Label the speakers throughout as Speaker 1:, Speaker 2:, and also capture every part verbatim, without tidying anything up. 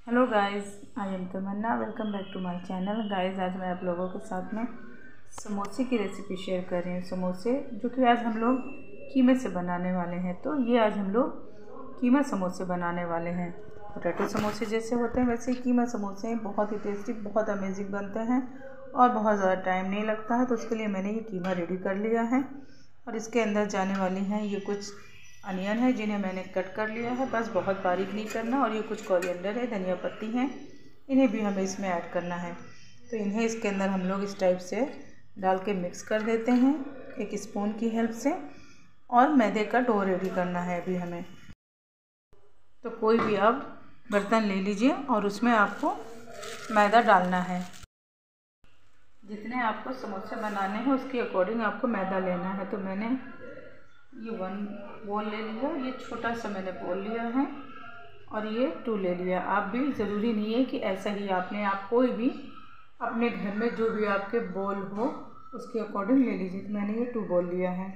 Speaker 1: Hello guys, I am Tamanna. Welcome back to my channel. Guys, आज मैं आप लोगों के साथ में समोसे की रेसिपी शेयर कर रही हूँ। समोसे जो कि आज हम लोग कीमे से बनाने वाले हैं। तो ये आज हम लोग कीमा समोसे बनाने वाले हैं। पोटैटो समोसे जैसे होते हैं वैसे ही कीमा समोसे हैं। बहुत ही टेस्टी, बहुत अमेजिंग बनते हैं और बहुत ज़्यादा टाइम नहीं लगता है। तो उसके लिए मैंने ये कीमा रेडी कर लिया है और इसके अंदर जाने वाली हैं ये कुछ अनियन है जिन्हें मैंने कट कर लिया है, बस बहुत बारीक नहीं करना। और ये कुछ कोरिएंडर है, धनिया पत्ती हैं, इन्हें भी हमें इसमें ऐड करना है। तो इन्हें इसके अंदर हम लोग इस टाइप से डाल के मिक्स कर देते हैं एक स्पून की हेल्प से। और मैदे का डो रेडी करना है अभी हमें। तो कोई भी आप बर्तन ले लीजिए और उसमें आपको मैदा डालना है। जितने आपको समोसे बनाने हैं उसके अकॉर्डिंग आपको मैदा लेना है। तो मैंने ये वन बोल ले लिया, ये छोटा सा मैंने बोल लिया है और ये टू ले लिया। आप भी ज़रूरी नहीं है कि ऐसा ही आपने आप कोई भी अपने घर में जो भी आपके बोल हो उसके अकॉर्डिंग ले लीजिए। तो मैंने ये टू बोल लिया है।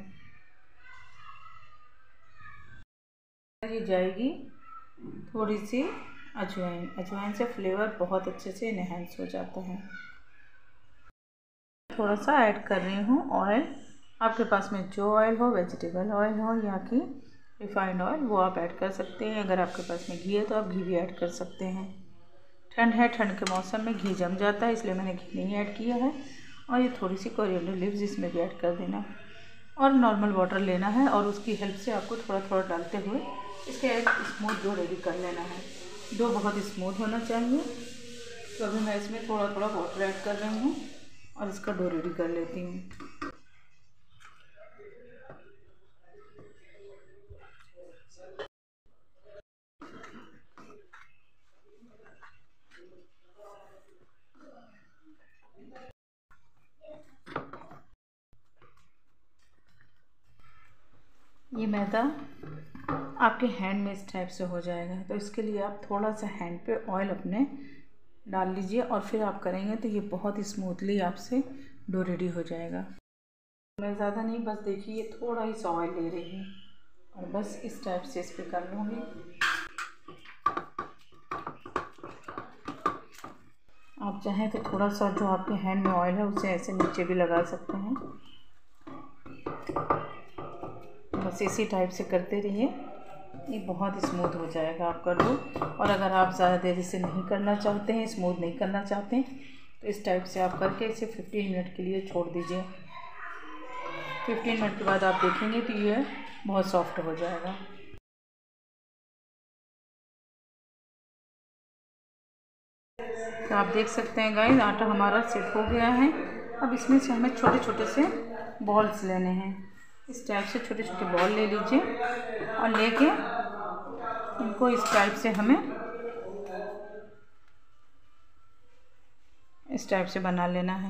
Speaker 1: ये जाएगी थोड़ी सी अजवाइन। अजवाइन से फ्लेवर बहुत अच्छे से इनहेंस हो जाता है। थोड़ा सा ऐड कर रही हूँ ऑयल। आपके पास में जो ऑयल हो, वेजिटेबल ऑयल हो या कि रिफाइंड ऑयल, वो आप ऐड कर सकते हैं। अगर आपके पास में घी है तो आप घी भी ऐड कर सकते हैं। ठंड है, ठंड के मौसम में घी जम जाता है, इसलिए मैंने घी नहीं ऐड किया है। और ये थोड़ी सी कोरिएंडर लीव्स इसमें भी ऐड कर देना और नॉर्मल वाटर लेना है और उसकी हेल्प से आपको थोड़ा थोड़ा डालते हुए इसके एक स्मूथ डो रेडी कर लेना है। डो बहुत स्मूथ होना चाहिए। तो अभी मैं इसमें थोड़ा थोड़ा वाटर ऐड कर रही हूँ और इसका डो रेडी कर लेती हूँ। ये मैदा आपके हैंड में इस टाइप से हो जाएगा। तो इसके लिए आप थोड़ा सा हैंड पे ऑयल अपने डाल लीजिए और फिर आप करेंगे तो ये बहुत ही स्मूथली आपसे डो रेडी हो जाएगा। मैं ज़्यादा नहीं, बस देखिए थोड़ा ही सा ऑयल ले रही हूँ और बस इस टाइप से इस पर कर लूँगी। आप चाहें तो थोड़ा सा जो आपके हैंड में ऑयल है उसे ऐसे नीचे भी लगा सकते हैं। बस इसी टाइप से करते रहिए, ये बहुत स्मूथ हो जाएगा आपका डो। और अगर आप ज़्यादा देर इसे नहीं करना चाहते हैं, स्मूथ नहीं करना चाहते हैं, तो इस टाइप से आप करके इसे पंद्रह मिनट के लिए छोड़ दीजिए। पंद्रह मिनट के बाद आप देखेंगे तो ये बहुत सॉफ्ट हो जाएगा। तो आप देख सकते हैं गाइस, आटा हमारा सेट हो गया है। अब इसमें से हमें छोटे छोटे से बॉल्स लेने हैं। इस टाइप से छोटे छोटे बॉल ले लीजिए और लेके इनको इस टाइप से हमें इस टाइप से बना लेना है।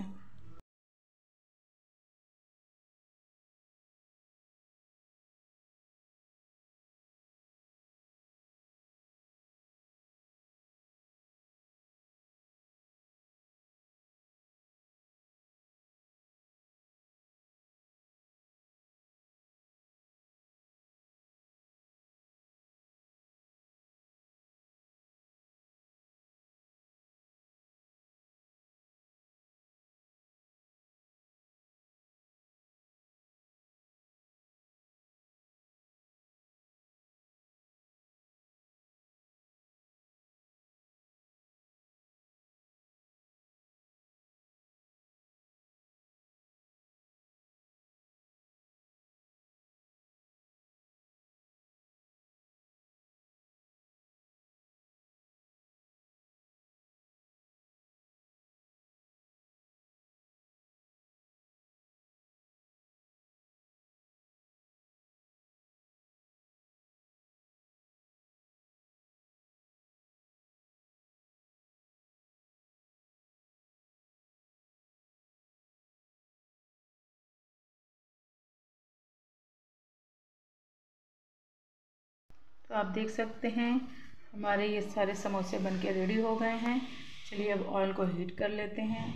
Speaker 1: तो आप देख सकते हैं हमारे ये सारे समोसे बनके रेडी हो गए हैं। चलिए अब ऑयल को हीट कर लेते हैं।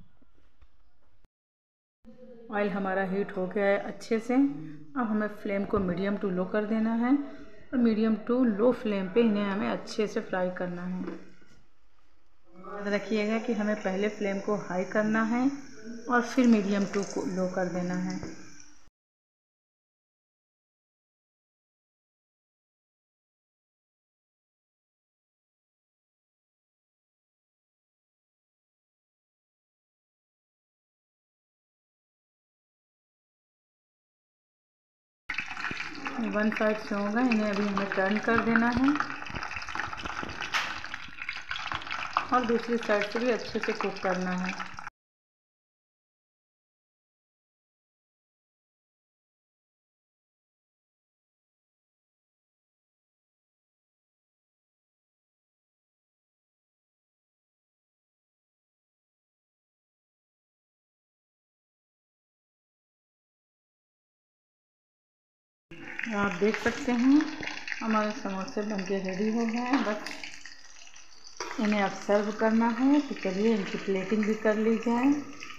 Speaker 1: ऑयल हमारा हीट हो गया है अच्छे से। अब हमें फ्लेम को मीडियम टू लो कर देना है और मीडियम टू लो फ्लेम पे इन्हें हमें अच्छे से फ्राई करना है। याद रखिएगा कि हमें पहले फ्लेम को हाई करना है और फिर मीडियम टू लो कर देना है। वन साइड से होगा, इन्हें अभी हमें टर्न कर देना है और दूसरी साइड से भी अच्छे से कुक करना है। आप देख सकते हैं हमारे समोसे बनके रेडी हो गए हैं। बस इन्हें अब सर्व करना है, तो चलिए इनकी प्लेटिंग भी कर ली जाए।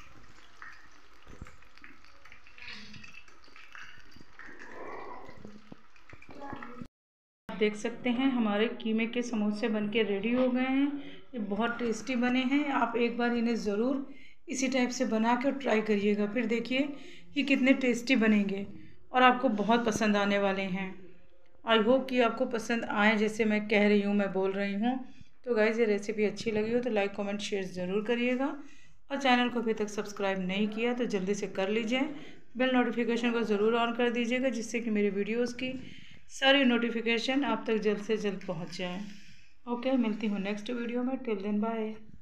Speaker 1: आप देख सकते हैं हमारे कीमे के समोसे बनके रेडी हो गए हैं। ये बहुत टेस्टी बने हैं। आप एक बार इन्हें ज़रूर इसी टाइप से बना कर ट्राई करिएगा, फिर देखिए ये कितने टेस्टी बनेंगे और आपको बहुत पसंद आने वाले हैं। आई होप कि आपको पसंद आए जैसे मैं कह रही हूँ, मैं बोल रही हूँ। तो गाइज़ ये रेसिपी अच्छी लगी हो तो लाइक कमेंट शेयर ज़रूर करिएगा और चैनल को अभी तक सब्सक्राइब नहीं किया तो जल्दी से कर लीजिए। बेल नोटिफिकेशन को ज़रूर ऑन कर दीजिएगा जिससे कि मेरे वीडियोज़ की सारी नोटिफिकेशन आप तक जल्द से जल्द पहुँच जाए। ओके, मिलती हूँ नेक्स्ट वीडियो में। Till then bye.